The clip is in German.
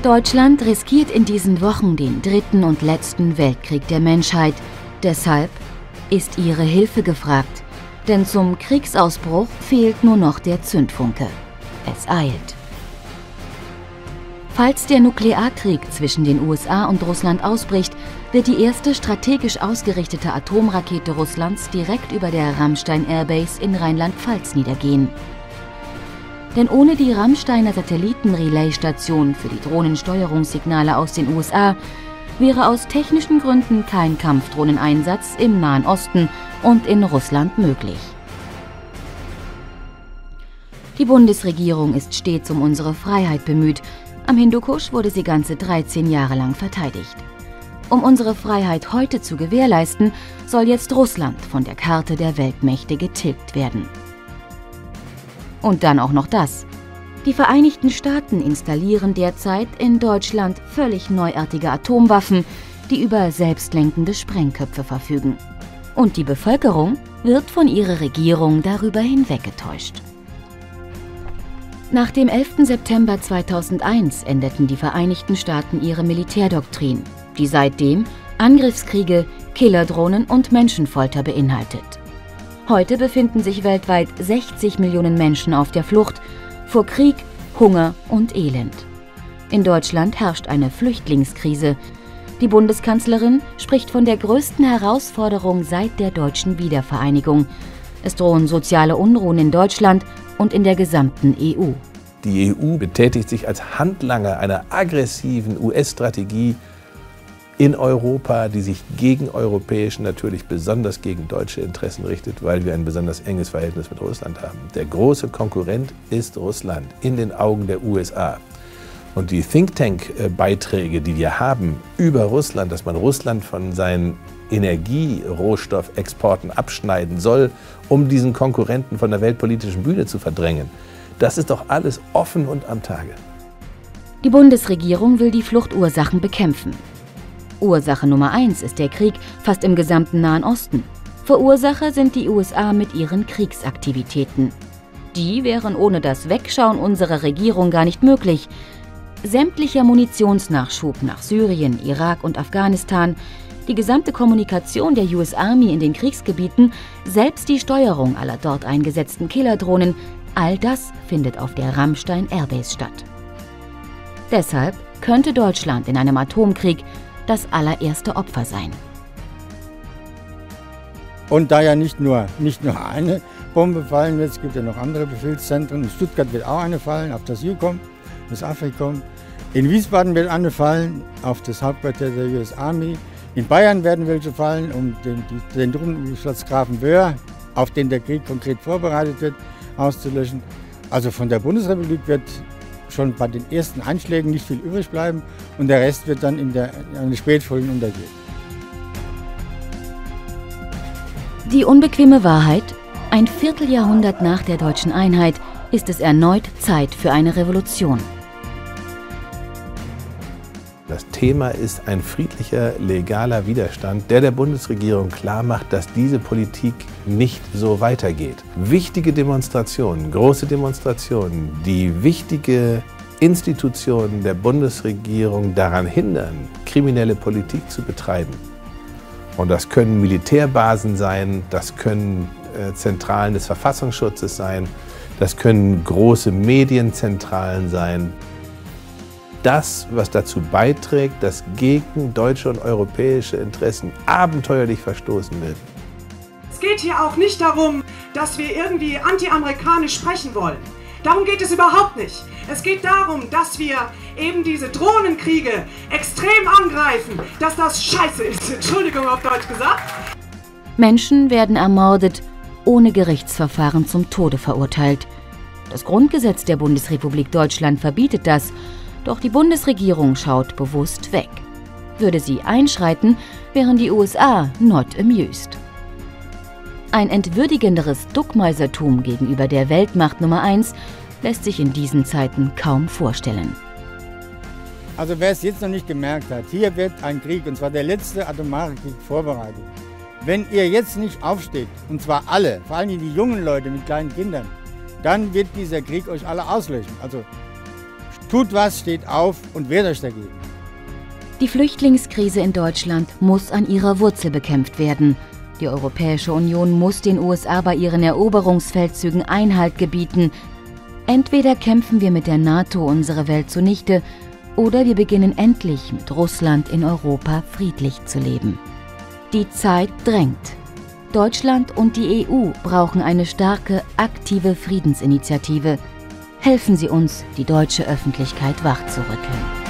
Deutschland riskiert in diesen Wochen den dritten und letzten Weltkrieg der Menschheit. Deshalb ist ihre Hilfe gefragt. Denn zum Kriegsausbruch fehlt nur noch der Zündfunke. Es eilt. Falls der Nuklearkrieg zwischen den USA und Russland ausbricht, wird die erste strategisch ausgerichtete Atomrakete Russlands direkt über der Ramstein Airbase in Rheinland-Pfalz niedergehen. Denn ohne die Ramsteiner Satelliten-Relay-Station für die Drohnensteuerungssignale aus den USA wäre aus technischen Gründen kein Kampfdrohneneinsatz im Nahen Osten und in Russland möglich. Die Bundesregierung ist stets um unsere Freiheit bemüht. Am Hindukusch wurde sie ganze 13 Jahre lang verteidigt. Um unsere Freiheit heute zu gewährleisten, soll jetzt Russland von der Karte der Weltmächte getilgt werden. Und dann auch noch das. Die Vereinigten Staaten installieren derzeit in Deutschland völlig neuartige Atomwaffen, die über selbstlenkende Sprengköpfe verfügen. Und die Bevölkerung wird von ihrer Regierung darüber hinweggetäuscht. Nach dem 11. September 2001 änderten die Vereinigten Staaten ihre Militärdoktrin, die seitdem Angriffskriege, Killerdrohnen und Menschenfolter beinhaltet. Heute befinden sich weltweit 60 Millionen Menschen auf der Flucht vor Krieg, Hunger und Elend. In Deutschland herrscht eine Flüchtlingskrise. Die Bundeskanzlerin spricht von der größten Herausforderung seit der deutschen Wiedervereinigung. Es drohen soziale Unruhen in Deutschland und in der gesamten EU. Die EU betätigt sich als Handlanger einer aggressiven US-Strategie in Europa, die sich gegen europäische, natürlich besonders gegen deutsche Interessen richtet, weil wir ein besonders enges Verhältnis mit Russland haben. Der große Konkurrent ist Russland in den Augen der USA. Und die Think Tank-Beiträge, die wir haben über Russland, dass man Russland von seinen Energierohstoffexporten abschneiden soll, um diesen Konkurrenten von der weltpolitischen Bühne zu verdrängen, das ist doch alles offen und am Tage. Die Bundesregierung will die Fluchtursachen bekämpfen. Ursache Nummer 1 ist der Krieg fast im gesamten Nahen Osten. Verursacher sind die USA mit ihren Kriegsaktivitäten. Die wären ohne das Wegschauen unserer Regierung gar nicht möglich. Sämtlicher Munitionsnachschub nach Syrien, Irak und Afghanistan, die gesamte Kommunikation der US Army in den Kriegsgebieten, selbst die Steuerung aller dort eingesetzten Killerdrohnen, all das findet auf der Ramstein Airbase statt. Deshalb könnte Deutschland in einem Atomkrieg das allererste Opfer sein. Und da ja nicht nur eine Bombe fallen wird, es gibt ja noch andere Befehlszentren. In Stuttgart wird auch eine fallen, auf das EUCOM, das AFRICOM. In Wiesbaden wird eine fallen, auf das Hauptquartier der US Army. In Bayern werden welche fallen, um den Truppenübungsplatz Grafenwöhr, auf den der Krieg konkret vorbereitet wird, auszulöschen. Also von der Bundesrepublik wird schon bei den ersten Einschlägen nicht viel übrig bleiben und der Rest wird dann in den Spätfolgen untergehen. Die unbequeme Wahrheit: Ein Vierteljahrhundert nach der deutschen Einheit ist es erneut Zeit für eine Revolution. Das Thema ist ein friedlicher, legaler Widerstand, der Bundesregierung klar macht, dass diese Politik nicht so weitergeht. Wichtige Demonstrationen, große Demonstrationen, die wichtige Institutionen der Bundesregierung daran hindern, kriminelle Politik zu betreiben. Und das können Militärbasen sein, das können Zentralen des Verfassungsschutzes sein, das können große Medienzentralen sein. Das, was dazu beiträgt, dass gegen deutsche und europäische Interessen abenteuerlich verstoßen wird. Es geht hier auch nicht darum, dass wir irgendwie anti-amerikanisch sprechen wollen. Darum geht es überhaupt nicht. Es geht darum, dass wir eben diese Drohnenkriege extrem angreifen, dass das scheiße ist, Entschuldigung auf Deutsch gesagt. Menschen werden ermordet, ohne Gerichtsverfahren zum Tode verurteilt. Das Grundgesetz der Bundesrepublik Deutschland verbietet das. Doch die Bundesregierung schaut bewusst weg. Würde sie einschreiten, wären die USA not amused. Ein entwürdigenderes Duckmäusertum gegenüber der Weltmacht Nummer 1 lässt sich in diesen Zeiten kaum vorstellen. Also wer es jetzt noch nicht gemerkt hat, hier wird ein Krieg, und zwar der letzte atomare Krieg, vorbereitet. Wenn ihr jetzt nicht aufsteht, und zwar alle, vor allem die jungen Leute mit kleinen Kindern, dann wird dieser Krieg euch alle auslöschen. Also Tut was, steht auf und wehrt euch dagegen. Die Flüchtlingskrise in Deutschland muss an ihrer Wurzel bekämpft werden. Die Europäische Union muss den USA bei ihren Eroberungsfeldzügen Einhalt gebieten. Entweder kämpfen wir mit der NATO unsere Welt zunichte, oder wir beginnen endlich mit Russland in Europa friedlich zu leben. Die Zeit drängt. Deutschland und die EU brauchen eine starke, aktive Friedensinitiative. Helfen Sie uns, die deutsche Öffentlichkeit wachzurütteln.